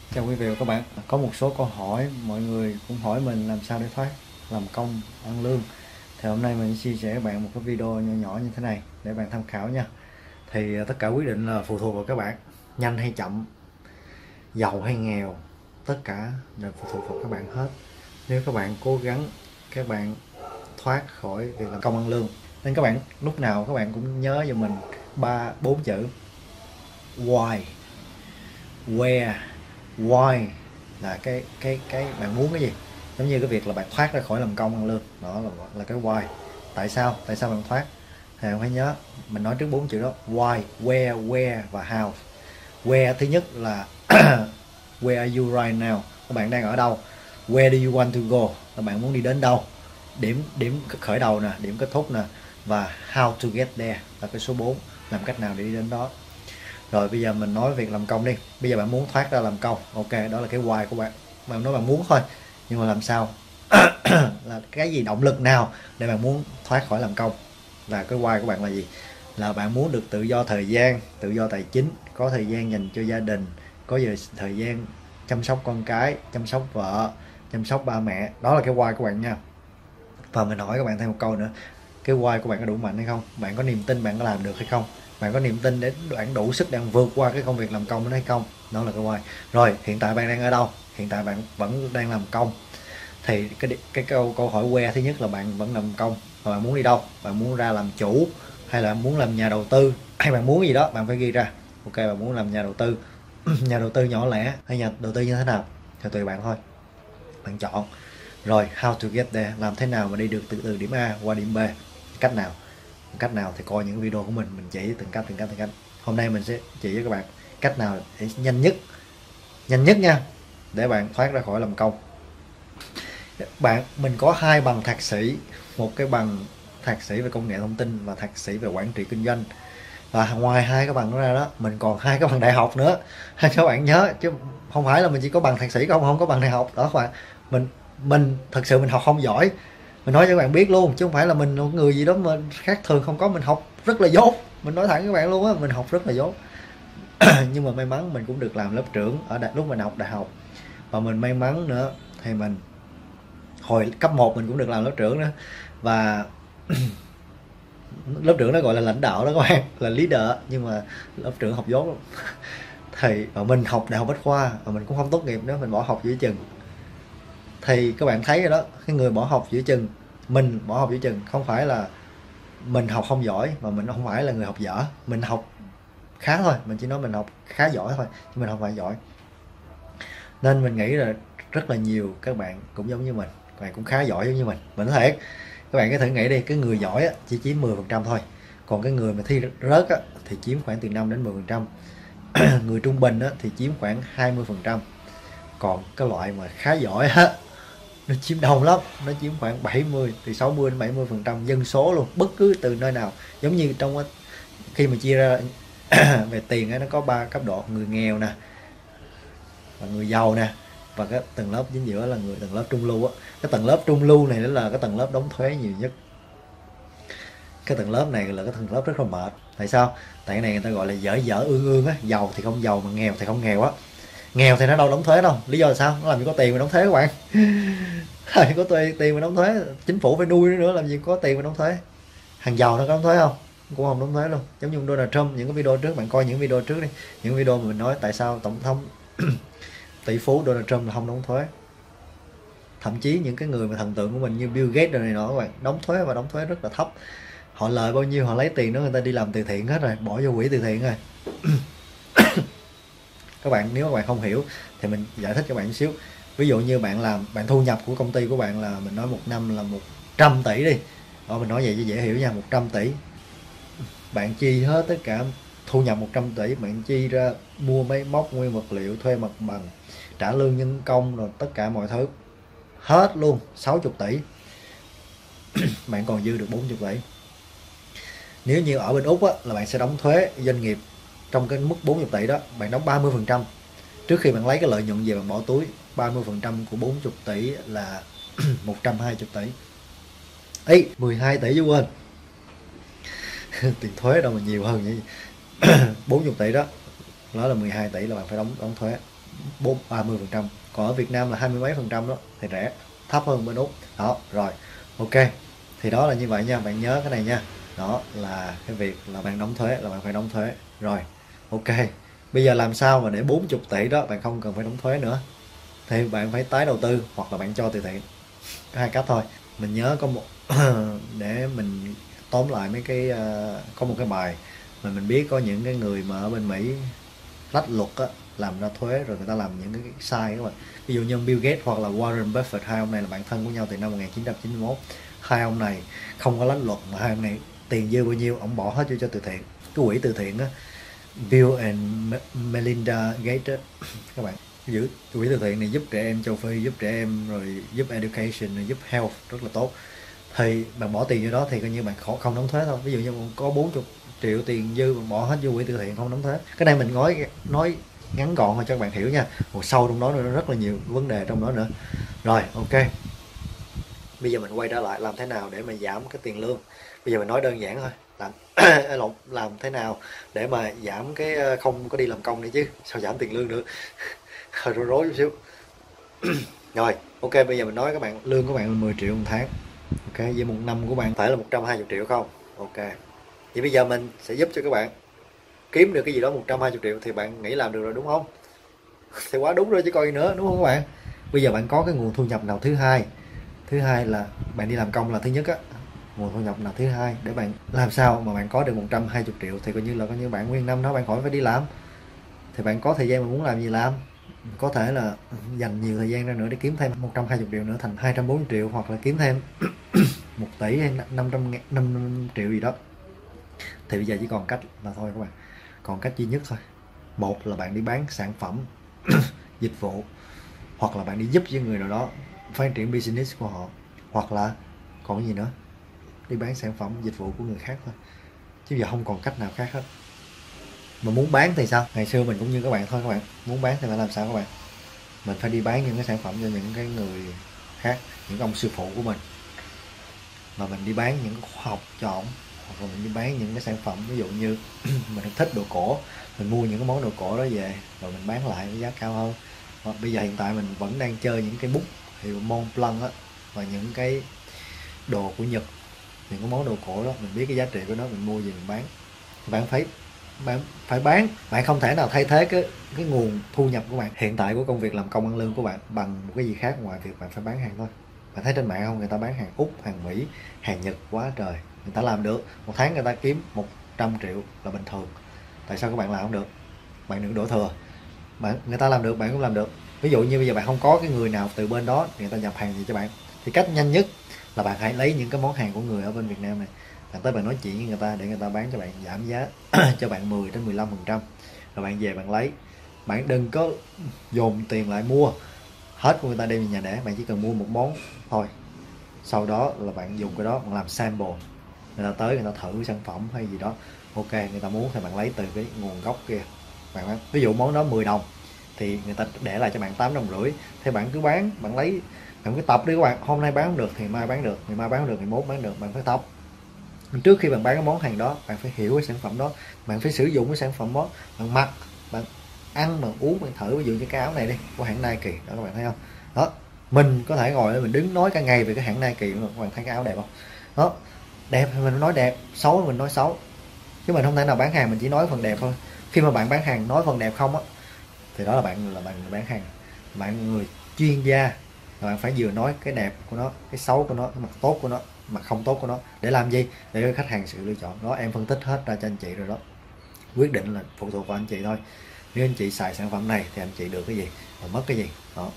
Chào quý vị và các bạn. Có một số câu hỏi mọi người cũng hỏi mình làm sao để thoát làm công ăn lương. Thì hôm nay mình chia sẻ với bạn một cái video nhỏ nhỏ như thế này để bạn tham khảo nha. Thì tất cả quyết định là phụ thuộc vào các bạn, nhanh hay chậm, giàu hay nghèo, tất cả đều phụ thuộc vào các bạn hết. Nếu các bạn cố gắng, các bạn thoát khỏi việc làm công ăn lương. Nên các bạn lúc nào các bạn cũng nhớ cho mình ba bốn chữ: why, where, why là cái bạn muốn cái gì. Giống như cái việc là bạn thoát ra khỏi làm công ăn lương, đó là cái why. Tại sao bạn thoát thì bạn phải nhớ. Mình nói trước bốn chữ đó: why, where và how. Where thứ nhất là where are you right now, các bạn đang ở đâu. Where do you want to go, các bạn muốn đi đến đâu. Điểm khởi đầu nè, điểm kết thúc nè. Và how to get there là cái số 4, làm cách nào để đi đến đó. Rồi bây giờ mình nói việc làm công đi. Bây giờ bạn muốn thoát ra làm công, ok, đó là cái why của bạn. Bạn nói bạn muốn thôi, nhưng mà làm sao là cái gì, động lực nào để bạn muốn thoát khỏi làm công, là cái why của bạn là gì. Là bạn muốn được tự do thời gian, tự do tài chính, có thời gian dành cho gia đình, có giờ thời gian chăm sóc con cái, chăm sóc vợ, chăm sóc ba mẹ. Đó là cái why của bạn nha. Và mình hỏi các bạn thêm một câu nữa: cái why của bạn có đủ mạnh hay không? Bạn có niềm tin bạn có làm được hay không? Bạn có niềm tin để bạn đủ sức đang vượt qua cái công việc làm công đó hay không? Đó là cái why. Rồi hiện tại bạn đang ở đâu? Hiện tại bạn vẫn đang làm công. Thì cái câu hỏi where thứ nhất là bạn vẫn làm công, và bạn muốn đi đâu? Bạn muốn ra làm chủ, hay là muốn làm nhà đầu tư, hay bạn muốn gì đó bạn phải ghi ra. Ok, bạn muốn làm nhà đầu tư nhà đầu tư nhỏ lẻ hay nhà đầu tư như thế nào thì tùy bạn thôi, bạn chọn. Rồi how to get there, làm thế nào mà đi được từ điểm A qua điểm B. Cách nào thì coi những video của mình chỉ từng cách. Hôm nay mình sẽ chỉ với các bạn cách nào để nhanh nhất nha, để bạn thoát ra khỏi làm công. Mình có 2 bằng thạc sĩ, một cái bằng thạc sĩ về công nghệ thông tin và thạc sĩ về quản trị kinh doanh. Và ngoài 2 cái bằng đó ra đó, mình còn 2 cái bằng đại học nữa. Các bạn nhớ chứ, không phải là mình chỉ có bằng thạc sĩ không có bằng đại học đó các bạn. Mình thật sự mình học không giỏi, mình nói cho các bạn biết luôn, chứ không phải là mình một người gì đó mà khác thường không có. Mình học rất là dốt, mình nói thẳng với các bạn luôn á, mình học rất là dốt. Nhưng mà may mắn mình cũng được làm lớp trưởng lúc mình học đại học. Và mình may mắn nữa thì mình hồi cấp 1 mình cũng được làm lớp trưởng nữa. Và lớp trưởng đó gọi là lãnh đạo đó các bạn, là leader, nhưng mà lớp trưởng học dốt lắm. Thì mình học đại học bách khoa và mình cũng không tốt nghiệp nữa, mình bỏ học giữa chừng. Thì các bạn thấy rồi đó, cái người bỏ học giữa chừng, mình bỏ học giữa chừng, không phải là mình học không giỏi, mà mình không phải là người học dở. Mình học khá thôi, mình chỉ nói mình học khá giỏi thôi, nhưng mình không phải giỏi. Nên mình nghĩ là rất là nhiều các bạn cũng giống như mình, các bạn cũng khá giỏi giống như mình nói thiệt. Các bạn có thể nghĩ đi, cái người giỏi á, chỉ chiếm 10% thôi, còn cái người mà thi rớt á, thì chiếm khoảng từ 5 đến 10%. Người trung bình á, thì chiếm khoảng 20%. Còn cái loại mà khá giỏi á, nó chiếm đông lắm, nó chiếm khoảng 70, từ 60 đến 70% dân số luôn, bất cứ từ nơi nào. Giống như khi mà chia ra về tiền á, nó có 3 cấp độ: người nghèo nè, và người giàu nè, và cái tầng lớp chính giữa là tầng lớp trung lưu á. Cái tầng lớp trung lưu này là cái tầng lớp đóng thuế nhiều nhất. Cái tầng lớp này là cái tầng lớp rất là mệt. Tại sao? Tại cái này người ta gọi là dở dở ương ương á, giàu thì không giàu mà nghèo thì không nghèo á. Nghèo thì nó đâu đóng thuế đâu, lý do là sao? Nó làm gì có tiền mà đóng thuế các bạn. Làm có tiền mà đóng thuế, chính phủ phải nuôi nó nữa, làm gì có tiền mà đóng thuế. Hàng giàu nó có đóng thuế không? Cũng không đóng thuế luôn. Giống như Donald Trump, những cái video trước bạn coi, những video trước đi, những video mà mình nói tại sao tổng thống tỷ phú Donald Trump là không đóng thuế. Thậm chí những cái người mà thần tượng của mình như Bill Gates rồi này nọ, các bạn, đóng thuế và đóng thuế rất là thấp. Họ lời bao nhiêu họ lấy tiền đó người ta đi làm từ thiện hết rồi, bỏ vô quỹ từ thiện rồi. Các bạn nếu các bạn không hiểu thì mình giải thích cho bạn một xíu. Ví dụ như bạn thu nhập của công ty của bạn là mình nói một năm là 100 tỷ đi. Đó, mình nói vậy cho dễ hiểu nha, 100 tỷ. Bạn chi hết tất cả thu nhập 100 tỷ, bạn chi ra mua máy móc, nguyên vật liệu, thuê mặt bằng, trả lương nhân công, rồi tất cả mọi thứ hết luôn 60 tỷ. Bạn còn dư được 40 tỷ. Nếu như ở bên Úc á, là bạn sẽ đóng thuế doanh nghiệp trong cái mức 40 tỷ đó, bạn đóng 30%. Trước khi bạn lấy cái lợi nhuận về bạn bỏ túi, 30% của 40 tỷ là 120 tỷ. Ấy, 12 tỷ chứ quên. Tiền thuế đâu mà nhiều hơn vậy. 40 tỷ đó, đó là 12 tỷ là bạn phải đóng thuế. 10%, còn ở Việt Nam là 20 mấy phần trăm đó thì rẻ, thấp hơn bên Úc đó. Rồi ok, thì đó là như vậy nha, bạn nhớ cái này nha. Đó là cái việc là bạn đóng thuế, là bạn phải đóng thuế. Rồi ok, bây giờ làm sao mà để 40 tỷ đó bạn không cần phải đóng thuế nữa, thì bạn phải tái đầu tư hoặc là bạn cho từ thiện. Có hai cách thôi. Mình nhớ có một để mình tóm lại mấy cái có một cái bài mà mình biết có những cái người mà ở bên Mỹ lách luật á, làm ra thuế rồi người ta làm những cái sai các bạn. Ví dụ như Bill Gates hoặc là Warren Buffett, hai ông này là bạn thân của nhau từ năm 1991. Hai ông này không có lách luật mà hai ông này tiền dư bao nhiêu ông bỏ hết vô cho từ thiện. Cái quỹ từ thiện á, Bill and Melinda Gates á, các bạn giữ quỹ từ thiện này giúp trẻ em châu Phi, giúp trẻ em, rồi giúp education, giúp health, rất là tốt. Thì bạn bỏ tiền vô đó thì coi như bạn không đóng thuế thôi. Ví dụ như bạn có 40 triệu tiền dư bạn bỏ hết vô quỹ từ thiện không đóng thuế. Cái này mình nói ngắn gọn thôi cho các bạn hiểu nha, một sâu trong đó nữa, rất là nhiều vấn đề trong đó nữa. Rồi ok, bây giờ mình quay trở lại làm thế nào để mà giảm cái tiền lương. Bây giờ mình nói đơn giản thôi, làm thế nào để mà giảm cái không có đi làm công này chứ sao giảm tiền lương được. Hơi rối chút xíu. Rồi ok, bây giờ mình nói các bạn, lương của bạn là 10 triệu một tháng. Ok, vậy một năm của bạn phải là 120 triệu không? Ok, vậy bây giờ mình sẽ giúp cho các bạn kiếm được cái gì đó 120 triệu thì bạn nghĩ làm được rồi đúng không? Thì quá đúng rồi chứ coi gì nữa, đúng không các bạn? Bây giờ bạn có cái nguồn thu nhập nào thứ hai? Thứ hai là bạn đi làm công là thứ nhất á, nguồn thu nhập nào thứ hai để bạn làm sao mà bạn có được 120 triệu thì coi như bạn nguyên năm đó bạn khỏi phải đi làm, thì bạn có thời gian mà muốn làm gì làm. Có thể là dành nhiều thời gian ra nữa để kiếm thêm 120 triệu nữa thành 240 triệu, hoặc là kiếm thêm 1 tỷ hay 500 triệu gì đó. Thì bây giờ chỉ còn cách là thôi các bạn, còn cách duy nhất thôi. Một là bạn đi bán sản phẩm dịch vụ, hoặc là bạn đi giúp cho người nào đó phát triển business của họ, hoặc là còn gì nữa, đi bán sản phẩm dịch vụ của người khác thôi, chứ giờ không còn cách nào khác hết. Mà muốn bán thì sao? Ngày xưa mình cũng như các bạn thôi các bạn, muốn bán thì phải làm sao các bạn? Mình phải đi bán những cái sản phẩm cho những cái người khác, những ông sư phụ của mình, mà mình đi bán những khóa học cho ổng, hoặc là mình đi bán những cái sản phẩm, ví dụ như mình thích đồ cổ, mình mua những cái món đồ cổ đó về rồi mình bán lại với giá cao hơn. Hoặc bây giờ hiện tại mình vẫn đang chơi những cái bút hiệu Montblanc á, và những cái đồ của Nhật, những cái món đồ cổ đó mình biết cái giá trị của nó, mình mua về mình bán. Bạn phải bán, bạn không thể nào thay thế cái nguồn thu nhập của bạn hiện tại của công việc làm công ăn lương của bạn bằng một cái gì khác ngoài việc bạn phải bán hàng thôi. Bạn thấy trên mạng không, người ta bán hàng Úc, hàng Mỹ, hàng Nhật quá trời, người ta làm được, một tháng người ta kiếm 100 triệu là bình thường. Tại sao các bạn làm không được? Bạn đừng đổ thừa. Người ta làm được bạn cũng làm được. Ví dụ như bây giờ bạn không có cái người nào từ bên đó người ta nhập hàng gì cho bạn, thì cách nhanh nhất là bạn hãy lấy những cái món hàng của người ở bên Việt Nam này, bạn tới bạn nói chuyện với người ta để người ta bán cho bạn giảm giá cho bạn 10 đến 15%, rồi bạn về bạn lấy. Bạn đừng có dồn tiền lại mua hết của người ta đem về nhà để, bạn chỉ cần mua một món thôi, sau đó là bạn dùng cái đó bạn làm sample, người ta tới người ta thử sản phẩm hay gì đó, ok người ta muốn thì bạn lấy từ cái nguồn gốc kia. Bạn ví dụ món đó 10 đồng thì người ta để lại cho bạn 8 đồng rưỡi, thì bạn cứ bán, bạn lấy, bạn cứ tập đi các bạn. Hôm nay bán không được thì mai bán được, ngày mai bán không được thì mốt bán được. Bạn phải tập. Trước khi bạn bán cái món hàng đó, bạn phải hiểu cái sản phẩm đó, bạn phải sử dụng cái sản phẩm đó, bạn mặc, bạn ăn, bạn uống, bạn thử. Ví dụ như cái áo này đi của hãng Nike đó, các bạn thấy không? Đó, mình có thể ngồi mình đứng nói cả ngày về cái hãng Nike mà các bạn thấy cái áo đẹp không? Đó, đẹp thì mình nói đẹp, xấu thì mình nói xấu, chứ mình không thể nào bán hàng mình chỉ nói phần đẹp thôi. Khi mà bạn bán hàng nói phần đẹp không á, thì đó là bạn bán hàng, bạn người chuyên gia, bạn phải vừa nói cái đẹp của nó, cái xấu của nó, cái mặt tốt của nó, mặt không tốt của nó, để làm gì? Để cho khách hàng sự lựa chọn đó. Em phân tích hết ra cho anh chị rồi đó, quyết định là phụ thuộc vào anh chị thôi. Nếu anh chị xài sản phẩm này thì anh chị được cái gì và mất cái gì đó.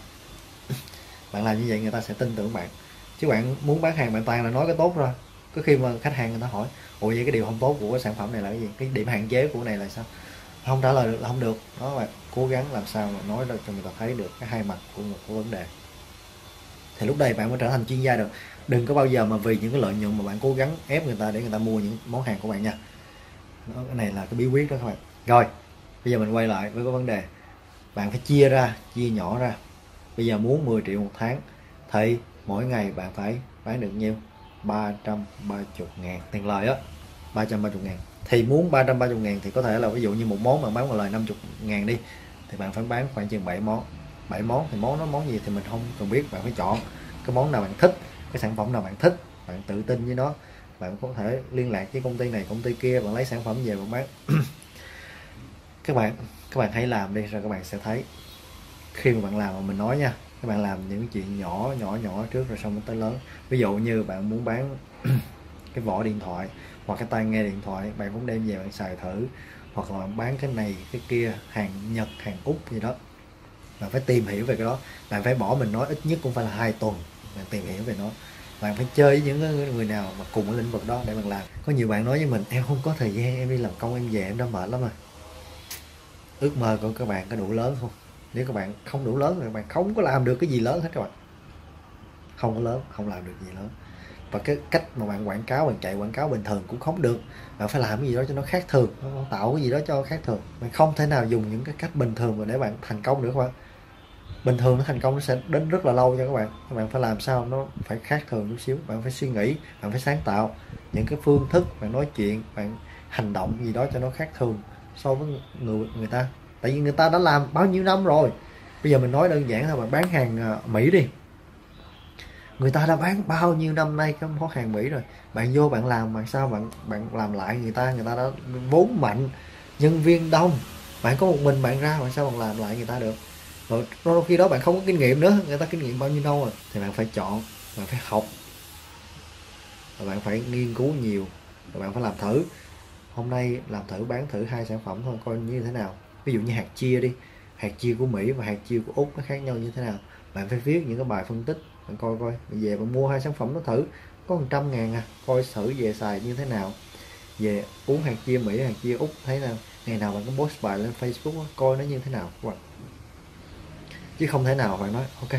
Bạn làm như vậy người ta sẽ tin tưởng bạn, chứ bạn muốn bán hàng bạn toàn là nói cái tốt rồi, có khi mà khách hàng người ta hỏi ủa vậy cái điều không tốt của cái sản phẩm này là cái gì, cái điểm hạn chế của này là sao, không trả lời được là không được đó. Bạn cố gắng làm sao mà nói ra cho người ta thấy được cái hai mặt của một cái vấn đề, thì lúc đây bạn mới trở thành chuyên gia được. Đừng có bao giờ mà vì những cái lợi nhuận mà bạn cố gắng ép người ta để người ta mua những món hàng của bạn nha. Đó, cái này là cái bí quyết đó các bạn. Rồi bây giờ mình quay lại với cái vấn đề, bạn phải chia nhỏ ra. Bây giờ muốn 10 triệu một tháng thì mỗi ngày bạn phải bán được nhiêu? 330 ngàn tiền lời á, 330 ngàn. Thì muốn 330 ngàn thì có thể là ví dụ như một món bạn bán một lời 50 ngàn đi, thì bạn phải bán khoảng chừng 7 món. 7 món thì món gì thì mình không cần biết, bạn phải chọn cái món nào bạn thích, cái sản phẩm nào bạn thích, bạn tự tin với nó. Bạn có thể liên lạc với công ty này công ty kia, bạn lấy sản phẩm về bạn bán. các bạn các bạn hãy làm đi, rồi các bạn sẽ thấy khi mà bạn làm, mà mình nói nha, các bạn làm những chuyện nhỏ nhỏ trước rồi xong mới tới lớn. Ví dụ như bạn muốn bán cái vỏ điện thoại hoặc cái tai nghe điện thoại, bạn cũng đem về bạn xài thử, hoặc là bạn bán cái này cái kia, hàng Nhật hàng Úc gì đó, bạn phải tìm hiểu về cái đó. Bạn phải bỏ, mình nói ít nhất cũng phải là 2 tuần bạn tìm hiểu về nó. Bạn phải chơi với những người nào mà cùng cái lĩnh vực đó để bạn làm. Có nhiều bạn nói với mình, em không có thời gian, em đi làm công em về em đã mệt lắm rồi. Ước mơ của các bạn có đủ lớn không? Nếu các bạn không đủ lớn thì các bạn không có làm được cái gì lớn hết các bạn. Không có lớn, không làm được gì lớn. Và cái cách mà bạn quảng cáo, bạn chạy quảng cáo bình thường cũng không được. Bạn phải làm cái gì đó cho nó khác thường, nó tạo cái gì đó cho khác thường. Bạn không thể nào dùng những cái cách bình thường mà để bạn thành công được các bạn. Bình thường nó thành công nó sẽ đến rất là lâu cho các bạn. Các bạn phải làm sao nó phải khác thường chút xíu. Bạn phải suy nghĩ, bạn phải sáng tạo những cái phương thức, bạn nói chuyện, bạn hành động gì đó cho nó khác thường so với người ta. Tại vì người ta đã làm bao nhiêu năm rồi. Bây giờ mình nói đơn giản là bạn bán hàng Mỹ đi, người ta đã bán bao nhiêu năm nay cái món hàng Mỹ rồi. Bạn vô bạn làm, bạn sao bạn làm lại người ta đã vốn mạnh, nhân viên đông, bạn có một mình bạn ra, bạn sao bạn làm lại người ta được? Rồi đôi khi đó bạn không có kinh nghiệm nữa, người ta kinh nghiệm bao nhiêu lâu rồi. Thì bạn phải chọn, bạn phải học, và bạn phải nghiên cứu nhiều, và bạn phải làm thử. Hôm nay làm thử, bán thử 2 sản phẩm thôi coi như thế nào. Ví dụ như hạt chia đi, hạt chia của Mỹ và hạt chia của Úc nó khác nhau như thế nào. Bạn phải viết những cái bài phân tích, bạn coi bạn về bạn mua 2 sản phẩm nó thử, có 100.000 à, coi thử về xài như thế nào. Về uống hạt chia Mỹ, hạt chia Úc thấy nào, ngày nào bạn có post bài lên Facebook coi nó như thế nào các bạn. Chứ không thể nào bạn nói ok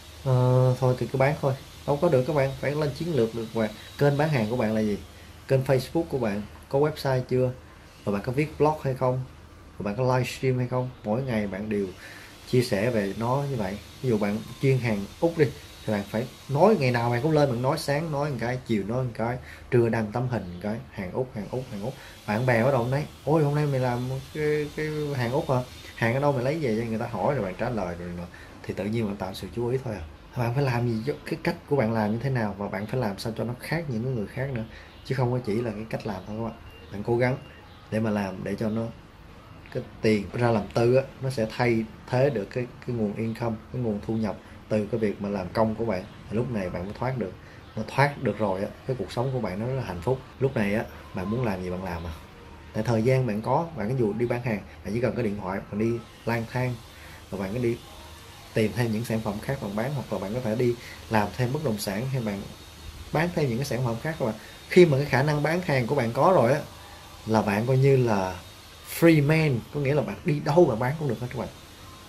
thôi thì cứ bán thôi, không có được. Các bạn phải lên chiến lược được. Và kênh bán hàng của bạn là gì? Kênh Facebook của bạn có website chưa? Và bạn có viết blog hay không? Và bạn có livestream hay không? Mỗi ngày bạn đều chia sẻ về nó như vậy. Ví dụ bạn chuyên hàng Úc đi, thì bạn phải nói ngày nào bạn cũng lên, bạn nói sáng nói một cái, chiều nói một cái, trưa đăng tấm hình một cái, hàng Úc hàng Úc hàng Úc. Bạn bè ở đâu đấy, ôi hôm nay mày làm cái hàng Úc hả, hàng ở đâu mày lấy về cho người ta hỏi, rồi bạn trả lời rồi thì tự nhiên bạn tạo sự chú ý thôi à. Bạn phải làm gì, cái cách của bạn làm như thế nào, và bạn phải làm sao cho nó khác những người khác nữa, chứ không có chỉ là cái cách làm thôi các bạn. Bạn cố gắng để mà làm để cho nó, cái tiền ra làm tư á, nó sẽ thay thế được cái nguồn income, cái nguồn thu nhập từ cái việc mà làm công của bạn. Thì lúc này bạn mới thoát được. Nó thoát được rồi á, cái cuộc sống của bạn nó rất là hạnh phúc. Lúc này á, bạn muốn làm gì bạn làm à. Tại thời gian bạn có, bạn ví dụ đi bán hàng, bạn chỉ cần có điện thoại, bạn đi lang thang, và bạn có đi tìm thêm những sản phẩm khác bạn bán, hoặc là bạn có thể đi làm thêm bất động sản, hay bạn bán thêm những cái sản phẩm khác các bạn. Khi mà cái khả năng bán hàng của bạn có rồi á, là bạn coi như là free man, có nghĩa là bạn đi đâu bạn bán cũng được hết các bạn.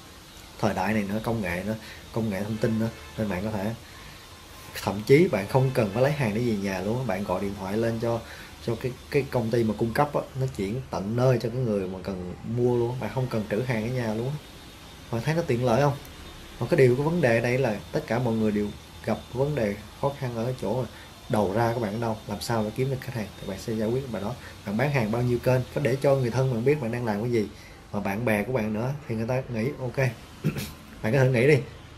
Thời đại này nữa, công nghệ thông tin nữa, nên bạn có thể, thậm chí bạn không cần phải lấy hàng để về nhà luôn. Bạn gọi điện thoại lên cho cái công ty mà cung cấp á, nó chuyển tận nơi cho cái người mà cần mua luôn. Bạn không cần trữ hàng ở nhà luôn. Bạn thấy nó tiện lợi không? Và cái điều, cái vấn đề đây là tất cả mọi người đều gặp vấn đề khó khăn ở chỗ đầu ra các bạn ở đâu, làm sao để kiếm được khách hàng, thì bạn sẽ giải quyết bài đó. Bạn bán hàng bao nhiêu kênh, có để cho người thân bạn biết bạn đang làm cái gì, và bạn bè của bạn nữa, thì người ta nghĩ ok. Bạn có thể nghĩ đi,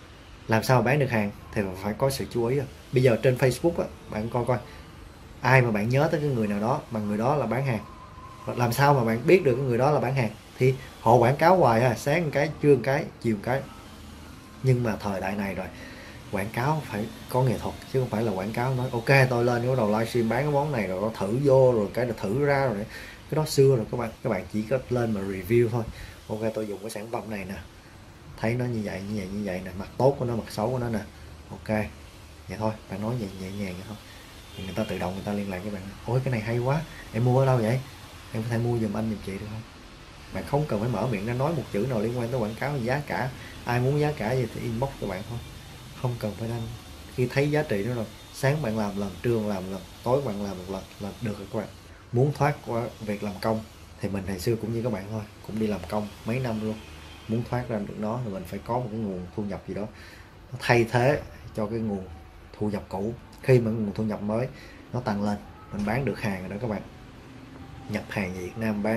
làm sao mà bán được hàng thì phải có sự chú ý. Bây giờ trên Facebook á, bạn coi ai mà bạn nhớ tới cái người nào đó mà người đó là bán hàng, làm sao mà bạn biết được cái người đó là bán hàng? Thì họ quảng cáo hoài à, sáng một cái, trưa một cái, chiều một cái. Nhưng mà thời đại này rồi, quảng cáo phải có nghệ thuật, chứ không phải là quảng cáo nói ok tôi lên bắt đầu livestream bán cái món này rồi nó thử vô rồi cái là thử ra rồi. Cái đó xưa rồi các bạn chỉ có lên mà review thôi. Ok tôi dùng cái sản phẩm này nè, thấy nó như vậy nè, mặt tốt của nó, mặt xấu của nó nè, ok vậy thôi. Bạn nói nhẹ nhàng vậy thôi, thì người ta tự động người ta liên lạc với bạn. Ôi cái này hay quá, em mua ở đâu vậy, em có thể mua giùm anh giùm chị được không? Bạn không cần phải mở miệng ra nói một chữ nào liên quan tới quảng cáo, giá cả. Ai muốn giá cả gì thì inbox cho bạn thôi, không cần phải đăng. Khi thấy giá trị đó rồi, sáng bạn làm lần, trưa bạn làm lần, tối bạn làm một lần là được rồi các bạn. Muốn thoát qua việc làm công thì mình hồi xưa cũng như các bạn thôi, cũng đi làm công mấy năm luôn. Muốn thoát ra được nó thì mình phải có một cái nguồn thu nhập gì đó nó thay thế cho cái nguồn thu nhập cũ. Khi mà nguồn thu nhập mới nó tăng lên, mình bán được hàng rồi đó các bạn, nhập hàng Việt Nam bán,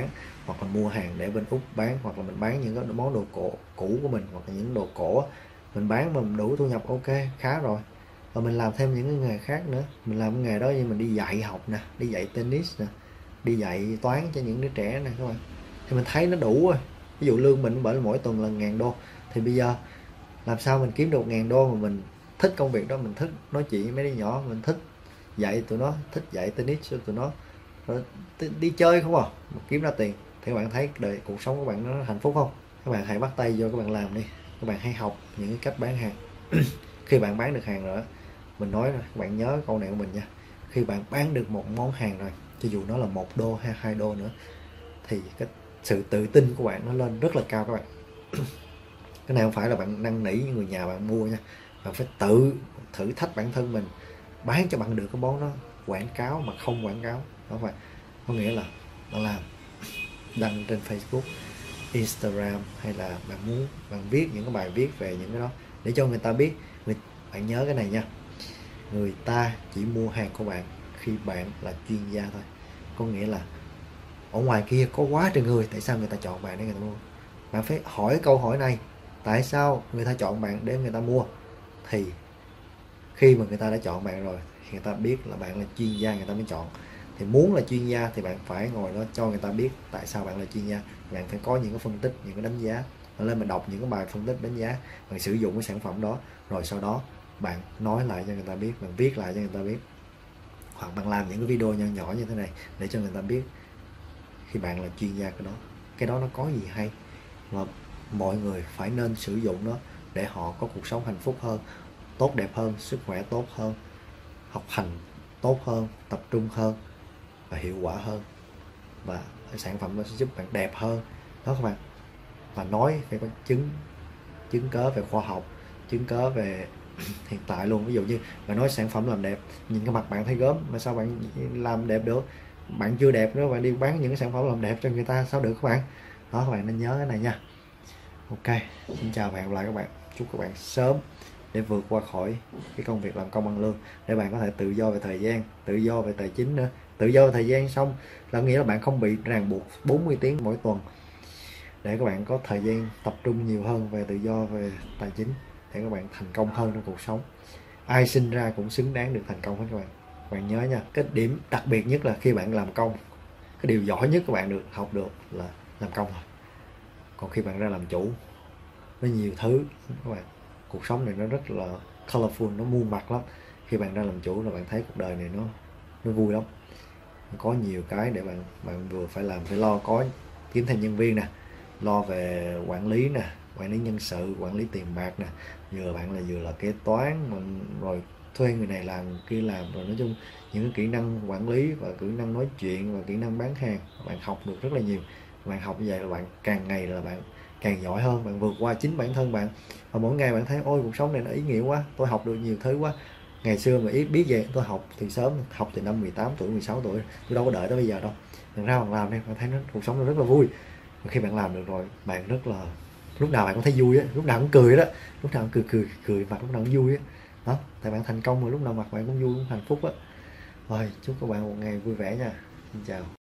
hoặc là mua hàng để bên Úc bán, hoặc là mình bán những cái món đồ cổ cũ của mình, hoặc là những đồ cổ mình bán mà mình đủ thu nhập ok khá rồi. Và mình làm thêm những cái nghề khác nữa, mình làm cái nghề đó như mình đi dạy học nè, đi dạy tennis nè, đi dạy toán cho những đứa trẻ nè các bạn, thì mình thấy nó đủ rồi. Ví dụ lương mình bởi mỗi tuần là 1.000 đô, thì bây giờ làm sao mình kiếm được 1.000 đô mà mình thích công việc đó, mình thích nói chuyện với mấy đứa nhỏ, mình thích dạy tụi nó, thích dạy tennis cho tụi nó, rồi đi chơi không à, mà kiếm ra tiền, thì các bạn thấy đời cuộc sống của bạn nó hạnh phúc không? Các bạn hãy bắt tay vô các bạn làm đi, các bạn hãy học những cái cách bán hàng. Khi bạn bán được hàng rồi, mình nói rồi, các bạn nhớ câu này của mình nha, khi bạn bán được một món hàng rồi, cho dù nó là 1 đô hay 2 đô nữa, thì cái sự tự tin của bạn nó lên rất là cao các bạn. Cái này không phải là bạn năn nỉ người nhà bạn mua nha, bạn phải tự thử thách bản thân mình, bán cho bạn được cái món đó, quảng cáo mà không quảng cáo đó vậy. Có nghĩa là bạn làm đăng trên Facebook, Instagram, hay là bạn viết những cái bài viết về những cái đó để cho người ta biết. Bạn nhớ cái này nha, người ta chỉ mua hàng của bạn khi bạn là chuyên gia thôi. Có nghĩa là ở ngoài kia có quá trời người, tại sao người ta chọn bạn để người ta mua? Bạn phải hỏi câu hỏi này, tại sao người ta chọn bạn để người ta mua? Thì khi mà người ta đã chọn bạn rồi thì người ta biết là bạn là chuyên gia, người ta mới chọn. Thì muốn là chuyên gia thì bạn phải ngồi đó cho người ta biết tại sao bạn là chuyên gia. Bạn phải có những cái phân tích, những cái đánh giá, bạn lên mà đọc những cái bài phân tích đánh giá, bạn sử dụng cái sản phẩm đó, rồi sau đó bạn nói lại cho người ta biết, bạn viết lại cho người ta biết, hoặc bạn làm những cái video nhỏ nhỏ như thế này để cho người ta biết khi bạn là chuyên gia cái đó nó có gì hay, mà mọi người phải nên sử dụng nó để họ có cuộc sống hạnh phúc hơn, tốt đẹp hơn, sức khỏe tốt hơn, học hành tốt hơn, tập trung hơn và hiệu quả hơn, và sản phẩm nó sẽ giúp bạn đẹp hơn đó các bạn. Và nói phải có chứng cớ về khoa học, chứng cớ về hiện tại luôn. Ví dụ như bạn nói sản phẩm làm đẹp, nhìn cái mặt bạn thấy gớm mà sao bạn làm đẹp được? Bạn chưa đẹp nữa, bạn đi bán những cái sản phẩm làm đẹp cho người ta sao được các bạn? Đó, các bạn nên nhớ cái này nha. Ok, xin chào và hẹn gặp lại các bạn. Chúc các bạn sớm để vượt qua khỏi cái công việc làm công ăn lương, để bạn có thể tự do về thời gian, tự do về tài chính nữa. Tự do về thời gian xong là nghĩa là bạn không bị ràng buộc 40 tiếng mỗi tuần, để các bạn có thời gian tập trung nhiều hơn về tự do về tài chính, để các bạn thành công hơn trong cuộc sống. Ai sinh ra cũng xứng đáng được thành công hết các bạn. Các bạn nhớ nha, cái điểm đặc biệt nhất là khi bạn làm công, cái điều giỏi nhất các bạn được học được là làm công thôi. Còn khi bạn ra làm chủ, nó nhiều thứ các bạn, cuộc sống này nó rất là colorful, nó muôn mặt lắm. Khi bạn ra làm chủ là bạn thấy cuộc đời này nó vui lắm, có nhiều cái để bạn vừa phải làm, phải lo có kiếm thêm nhân viên nè, lo về quản lý nè, quản lý nhân sự, quản lý tiền bạc nè, vừa là kế toán, rồi thuê người này làm người kia làm, rồi nói chung những cái kỹ năng quản lý và kỹ năng nói chuyện và kỹ năng bán hàng bạn học được rất là nhiều. Bạn học như vậy là bạn càng ngày là bạn càng giỏi hơn, bạn vượt qua chính bản thân bạn, và mỗi ngày bạn thấy ôi cuộc sống này nó ý nghĩa quá, tôi học được nhiều thứ quá. Ngày xưa mà biết về tôi học thì sớm, học từ năm 18 tuổi 16 tuổi, tôi đâu có đợi tới bây giờ đâu. Bạn ra bạn làm đi, bạn thấy cuộc sống nó rất là vui. Và khi bạn làm được rồi, bạn rất là, lúc nào bạn cũng thấy vui á, lúc nào cũng cười đó, lúc nào cũng cười mặt lúc nào cũng vui á. Đó, tại bạn thành công rồi, lúc nào mặt bạn cũng vui, cũng hạnh phúc á. Rồi chúc các bạn một ngày vui vẻ nha. Xin chào.